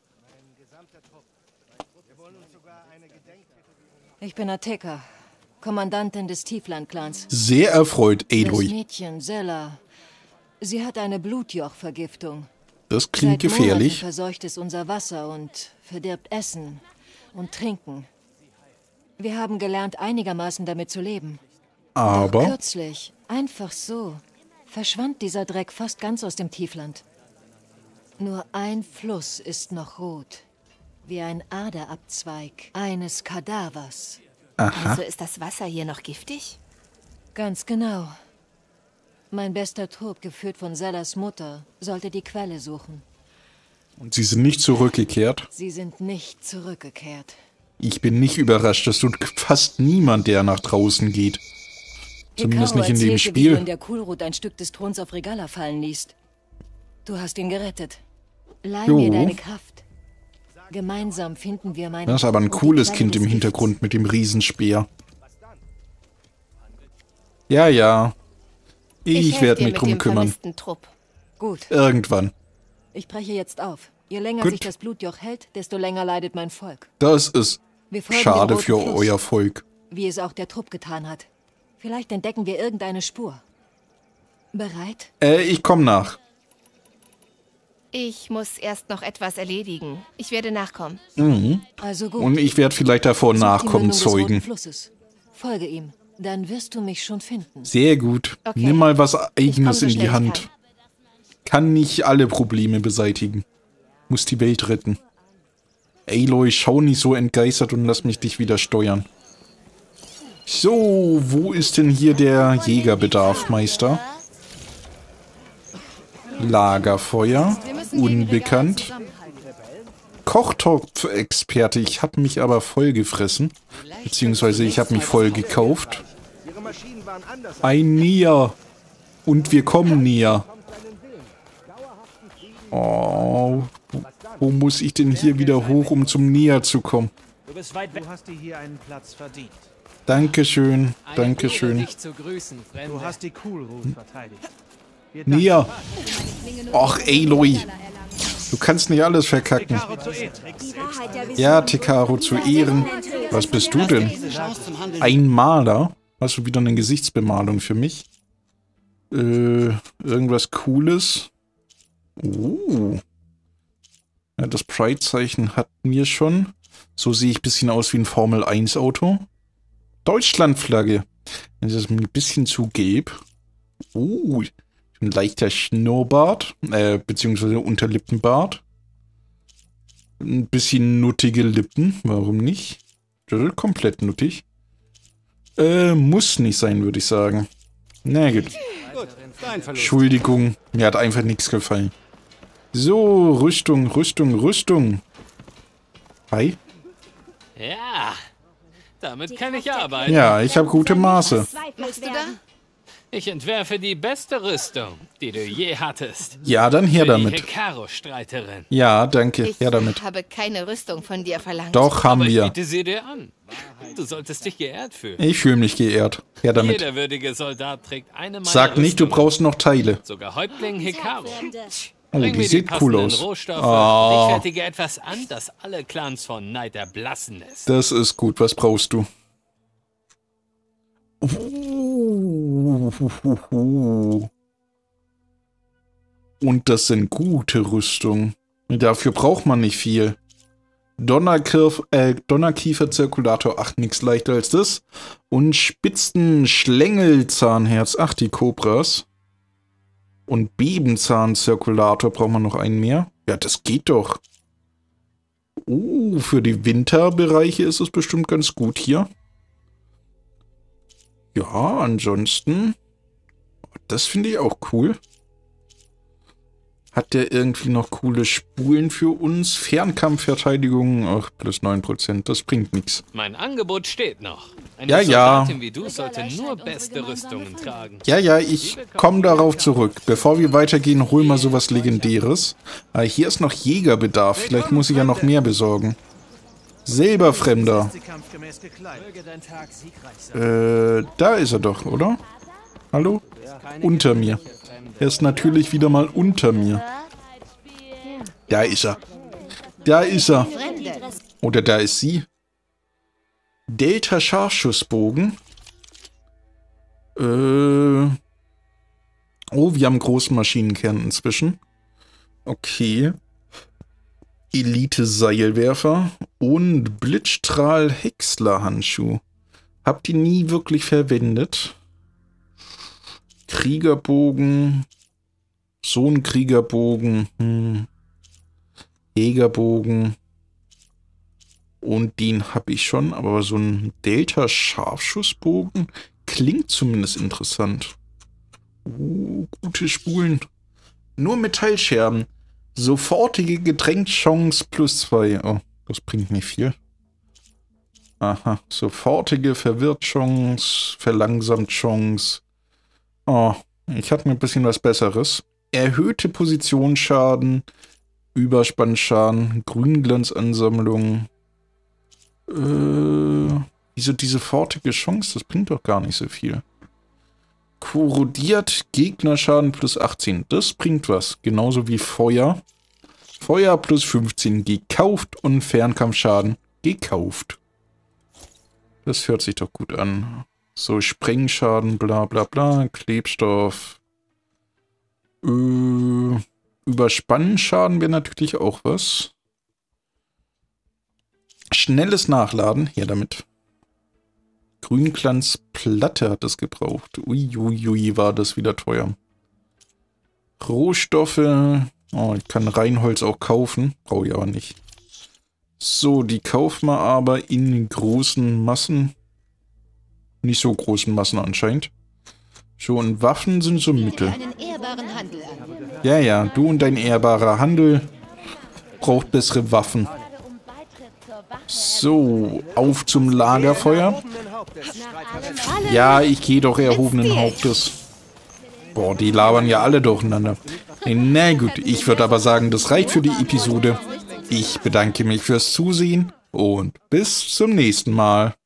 Ich bin Ateka, Kommandantin des Tiefland-Clans.
Sehr erfreut,
Das
Eloy.
Mädchen, Sella, sie hat eine Blutjochvergiftung.
Das klingt
Seit Monaten
gefährlich.
verseucht es unser Wasser und verdirbt Essen und Trinken. Wir haben gelernt, einigermaßen damit zu leben. Doch
Aber
kürzlich, einfach so, verschwand dieser Dreck fast ganz aus dem Tiefland. Nur ein Fluss ist noch rot, wie ein Aderabzweig eines Kadavers.
aha.
Also ist das Wasser hier noch giftig?
Ganz genau. Mein bester Trupp, geführt von Sellas Mutter, sollte die Quelle suchen.
Und sie sind nicht zurückgekehrt.
Sie sind nicht zurückgekehrt.
Ich bin nicht überrascht, dass du fast niemand, der nach draußen geht. Zumindest
Hikaru
nicht in dem
erzählte, wie du in
Spiel.
der Kulrut ein Stück des Throns auf Regala fallen ließt. Du hast ihn gerettet. Leih
Jo.
mir deine Kraft. Gemeinsam finden wir meine...
Das ist aber ein
und die
cooles
Quelle
Kind
des
im
Gifts.
Hintergrund mit dem Riesenspeer. Ja, ja. Ich,
Ich helf
werde
dir
mich
mit
drum
dem
kümmern.
vermissten Trupp.
Gut,
Irgendwann.
ich breche jetzt auf. Je länger
Gut.
sich das Blutjoch hält, desto länger leidet mein Volk.
Das ist
Wir folgen
schade
dem roten
für
Fluss,
euer Volk.
wie es auch der Trupp getan hat. Vielleicht entdecken wir irgendeine Spur. Bereit?
Äh, ich komme nach.
Ich muss erst noch etwas erledigen. Ich werde nachkommen.
Mhm.
Also gut.
Und ich werde vielleicht davor
Such die
Nachkommen
Mündung des roten
zeugen.
Flusses. Folge ihm. Dann wirst du mich schon finden.
Sehr gut.
Okay.
Nimm mal was
Ich komm
Eigenes
so
in
schnell
die
ich
Hand.
kann.
Kann nicht alle Probleme beseitigen. Muss die Welt retten. Aloy, schau nicht so entgeistert und lass mich dich wieder steuern. So, wo ist denn hier der Jägerbedarf, Meister? Lagerfeuer. Unbekannt. Kochtopf-Experte. Ich habe mich aber voll gefressen. Beziehungsweise ich habe mich voll gekauft. Ein Nier. Und wir kommen näher. Oh, wo muss ich denn hier wieder hoch, um zum Nier zu kommen?
Du bist weit weg. Du hast dir hier einen Platz verdient.
Dankeschön, Dankeschön.
Dich zu grüßen, Fremde. Du hast die Coolroute verteidigt.
Nier. Och, Aloy. Du kannst nicht alles verkacken. Ja, Tekaro zu Ehren. Was bist du denn? Ein Maler? Hast du wieder eine Gesichtsbemalung für mich? Äh, irgendwas Cooles? Oh. Ja, das Pride-Zeichen hatten wir schon. So sehe ich ein bisschen aus wie ein Formel eins Auto. Deutschlandflagge. Das ist ein bisschen zu gelb. Oh, ein leichter Schnurrbart. Äh, beziehungsweise Unterlippenbart. Ein bisschen nuttige Lippen. Warum nicht? Komplett nuttig. Äh, muss nicht sein, würde ich sagen. Na gut. Entschuldigung, mir hat einfach nichts gefallen. So, Rüstung, Rüstung, Rüstung. Hi.
Ja, damit kann ich arbeiten.
Ja, ich habe gute Maße.
Machst du da?
Ich entwerfe die beste Rüstung, die du je hattest.
Ja, dann her
Für die
damit.
Hekaro-Streiterin.
Ja, danke.
Ich
Her damit.
habe keine Rüstung von dir verlangt.
Doch, haben
Aber ich
wir.
biete sie dir an. Du solltest dich geehrt fühlen.
Ich fühle mich geehrt. Her damit.
Jeder würdige Soldat trägt eine meiner
Sag nicht, du
Rüstungen.
brauchst noch Teile.
Sogar Häuptling Hekaro.
Oh,
Bring
die
mir
sieht cool
passenden
aus.
Rohstoffe.
Oh.
Ich fertige etwas an, das alle Clans von Neid erblassen lässt.
Das ist gut. Was brauchst du? Und das sind gute Rüstungen. Dafür braucht man nicht viel. Donnerkirf, äh, Donnerkiefer-Zirkulator, ach, nichts leichter als das. Und Spitzen-Schlängelzahnherz, ach, die Kobras. Und Bebenzahn-Zirkulator, braucht man noch einen mehr? Ja, das geht doch. Uh, für die Winterbereiche ist es bestimmt ganz gut hier. Ja, ansonsten, das finde ich auch cool. Hat der irgendwie noch coole Spulen für uns? Fernkampfverteidigung, ach, plus neun Prozent, das bringt nichts.
Mein Angebot steht noch. Eine
Ja, ja.
Soldatin wie du sollte nur beste Rüstungen tragen.
Ja, ja, ich komme darauf zurück. Bevor wir weitergehen, hol mal sowas Legendäres. Aber hier ist noch Jägerbedarf, vielleicht muss ich ja noch mehr besorgen. Selber Fremder. Äh, da ist er doch, oder? Hallo? Unter mir. Er ist natürlich wieder mal unter mir. Da ist er. Da ist er. Oder da ist sie. Delta Scharfschussbogen. Äh. Oh, wir haben einen großen Maschinenkern inzwischen. Okay. Elite Seilwerfer und Blitzstrahl Häcksler Handschuh. Habt ihr nie wirklich verwendet? Kriegerbogen. So ein Kriegerbogen. Hm. Jägerbogen. Und den habe ich schon, aber so ein Delta-Scharfschussbogen klingt zumindest interessant. Uh, gute Spulen. Nur Metallscherben. Sofortige Getränkchance plus zwei. Oh, das bringt nicht viel. Aha, sofortige Verwirrchance, verlangsamt Chance. Oh, ich hatte mir ein bisschen was Besseres. Erhöhte Positionsschaden, Überspannschaden, Grünglanzansammlung. Äh, wieso diese sofortige Chance? Das bringt doch gar nicht so viel. Korrodiert, Gegnerschaden plus achtzehn. Das bringt was. Genauso wie Feuer. Feuer plus fünfzehn gekauft und Fernkampfschaden gekauft. Das hört sich doch gut an. So, Sprengschaden, bla bla bla, Klebstoff. Äh, Überspannenschaden wäre natürlich auch was. Schnelles Nachladen, her damit. Grünglanzplatte hat es gebraucht. Uiuiui, ui, war das wieder teuer. Rohstoffe. Oh, ich kann Reinholz auch kaufen. Brauche ich aber nicht. So, die kaufen wir aber in großen Massen. Nicht so großen Massen anscheinend. Schon Waffen sind so mittel. Ja, ja, du und dein ehrbarer Handel braucht bessere Waffen. So, auf zum Lagerfeuer. Ja, ich gehe doch erhobenen Hauptes. Boah, die labern ja alle durcheinander. Na gut, ich würde aber sagen, das reicht für die Episode. Ich bedanke mich fürs Zusehen und bis zum nächsten Mal.